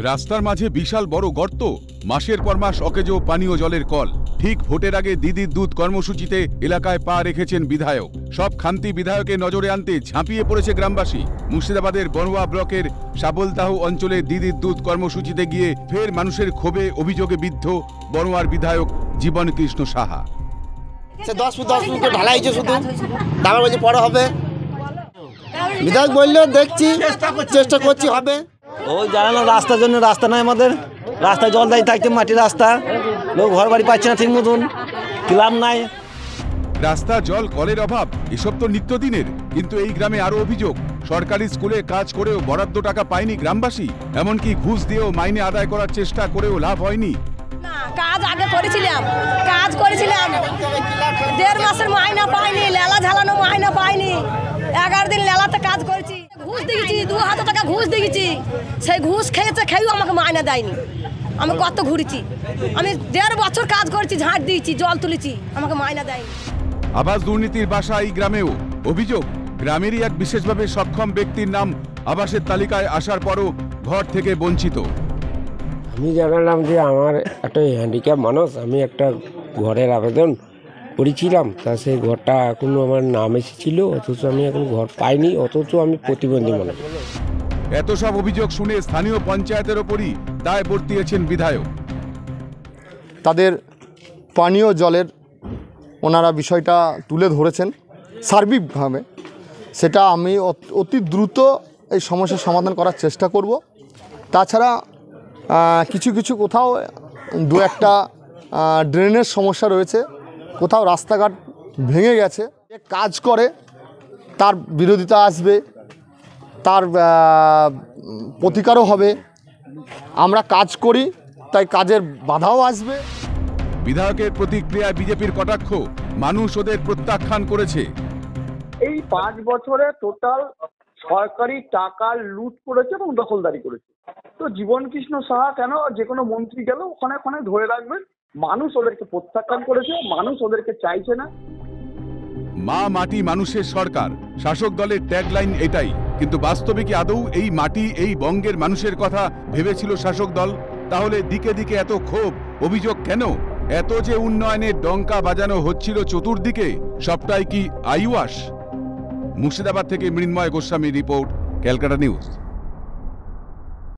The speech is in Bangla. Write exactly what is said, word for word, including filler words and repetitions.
রাস্তার মাঝে বিশাল বড় গর্ত, মাসের পর মাস অকেজো পানীয় জলের কল। ঠিক ভোটের আগে দিদির দুধ কর্মসূচিতে এলাকায় পা রেখেছেন বিধায়ক। সব খান্তি বিধায়কের নজরে আনতে ঝাঁপিয়ে পড়েছে গ্রামবাসী। মুর্শিদাবাদের বড়ুয়া ব্লকের সাবলতাহ অঞ্চলে দিদির দুধ কর্মসূচিতে গিয়ে ফের মানুষের ক্ষোভে অভিযোগে বিদ্ধ বড়ুয়ার বিধায়ক জীবন কৃষ্ণ সাহা। দশ ফুট দশ ফুট ঢালাই হয়েছে, শুধু দাবার বলছে পরে হবে। বিধায়ক বললেও দেখছি, চেষ্টা করছি হবে। ওই জানালাম রাস্তার জন্য রাস্তা নাই, আমাদের রাস্তায় জল দাঁড়িয়ে থাকছে, মাটির রাস্তা, লোক ঘর বাড়ি পাচ্ছে না ঠিক মতন, ক্লাব নাই। রাস্তা, জল, কলের অভাব এসব তো নিত্যদিনের। কিন্তু এই গ্রামে আরো অভিযোগ, সরকারি স্কুলে কাজ করেও বরাদ্দ টাকা পায়নি গ্রামবাসী। এমনকি ঘুষ দিয়েও মাইনে আদায় করার চেষ্টা করেও লাভ হয়নি। কাজ আগে করেছিলাম, কাজ করেছিলাম, দেড় মাসের মাইনা পাইনি, লেলা ঝালানো মাইনা পাইনি। এগারো দিন লেলাতে কাজ করেছি, ঘুষ দিয়েছি, দু হাজার টাকা ঘুষ দিয়েছি। সেই ঘুষ খেয়েছে, খেয়েও আমাকে মাইনা দেয়নি। আমি কত ঘুরেছি, আমি দেড় বছর কাজ করেছি, ঝাঁট দিয়েছি, জল তুলেছি, আমাকে মাইনা দেয়নি। আবাস দুর্নীতির বাসা এই গ্রামেও। অভিযোগ, গ্রামেরই এক বিশেষভাবে সক্ষম ব্যক্তির নাম আবাসের তালিকায় আসার পরও ঘর থেকে বঞ্চিত। আমি জানালাম যে আমার একটা হ্যান্ডিক্যাপ মানুষ, আমি একটা ঘরের আবেদন করেছিলাম, তা সেই ঘরটা এখনো আমার নাম এসেছিল, অথচ আমি এখন ঘর পাইনি, অথচ আমি প্রতিবন্ধী মানুষ। এত সব অভিযোগ শুনে স্থানীয় পঞ্চায়েতের ওপরই দায় বর্তিয়েছেন বিধায়ক। তাদের পানীয় জলের ওনারা বিষয়টা তুলে ধরেছেন সার্বিকভাবে, সেটা আমি অতি দ্রুত এই সমস্যার সমাধান করার চেষ্টা করব। তাছাড়া কিছু কিছু কোথাও দু একটা ড্রেনের সমস্যা রয়েছে, কোথাও রাস্তাঘাট ভেঙে গেছে। যে কাজ করে তার বিরোধিতা আসবে, তার প্রতিকারও হবে। আমরা কাজ করি, তাই কাজের বাধাও আসবে। বিধায়কের প্রতিক্রিয়ায় বিজেপির কটাক্ষ, মানুষ ওদের প্রত্যাখ্যান করেছে। এই পাঁচ বছরে টোটাল সরকারি টাকা লুট করেছে এবং দখলদারি করেছে। তো জীবন কৃষ্ণ সাহা কেন যে কোনো মন্ত্রী গেল ওখানে ওখানে ধরে রাখবেন। মানুষ ওদেরকে প্রত্যাখ্যান করেছে, মানুষ ওদেরকে চাইছে না। মা মাটি মানুষের সরকার, শাসক দলের ট্যাগলাইন এটাই। কিন্তু বাস্তবে কি আদৌ এই মাটি, এই বঙ্গের মানুষের কথা ভেবেছিল শাসক দল? তাহলে দিকে দিকে এত ক্ষোভ, অভিযোগ কেন? এত যে উন্নয়নের ডঙ্কা বাজানো হচ্ছিল চতুর্দিকে, সবটাই কি আইওয়াস? মুর্শিদাবাদ থেকে মৃন্ময় গোস্বামী রিপোর্ট, ক্যালকাটা নিউজ।